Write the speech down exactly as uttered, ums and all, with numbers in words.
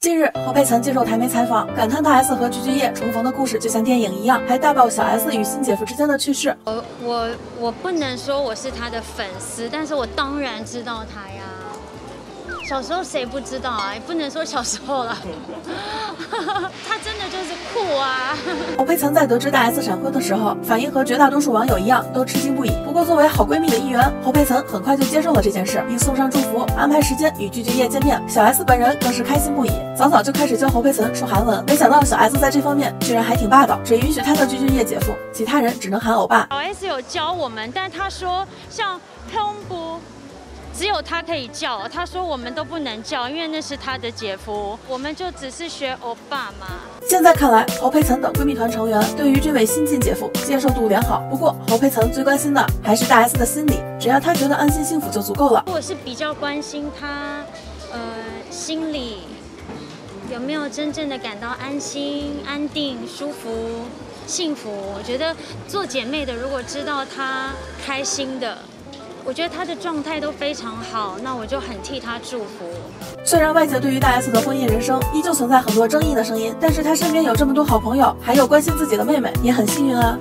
近日，侯佩岑接受台媒采访，感叹大 S 和具俊晔重逢的故事就像电影一样，还大爆小 S 与新姐夫之间的趣事。 我我我不能说我是他的粉丝，但是我当然知道他呀。小时候谁不知道啊？也不能说小时候了，他真的就是酷啊！ 侯佩岑在得知大 S 闪婚的时候，反应和绝大多数网友一样，都吃惊不已。不过，作为好闺蜜的一员，侯佩岑很快就接受了这件事，并送上祝福，安排时间与具俊晔见面。小 S 本人更是开心不已，早早就开始教侯佩岑说韩文。没想到小 S 在这方面居然还挺霸道，只允许她的具俊晔姐夫，其他人只能喊欧巴。 小 S 有教我们，但他说像평부。只有他可以叫，他说我们都不能叫，因为那是他的姐夫，我们就只是学欧巴嘛。 现在看来，侯佩岑等闺蜜团成员对于这位新晋姐夫接受度良好。不过，侯佩岑最关心的还是大 S 的心理，只要她觉得安心幸福就足够了。 我是比较关心她，呃，心里有没有真正的感到安心、安定、舒服、幸福。我觉得做姐妹的，如果知道她开心的。我觉得她的状态都非常好，那我就很替她祝福。 虽然外界对于大 S 的婚姻人生依旧存在很多争议的声音，但是她身边有这么多好朋友，还有关心自己的妹妹，也很幸运啊。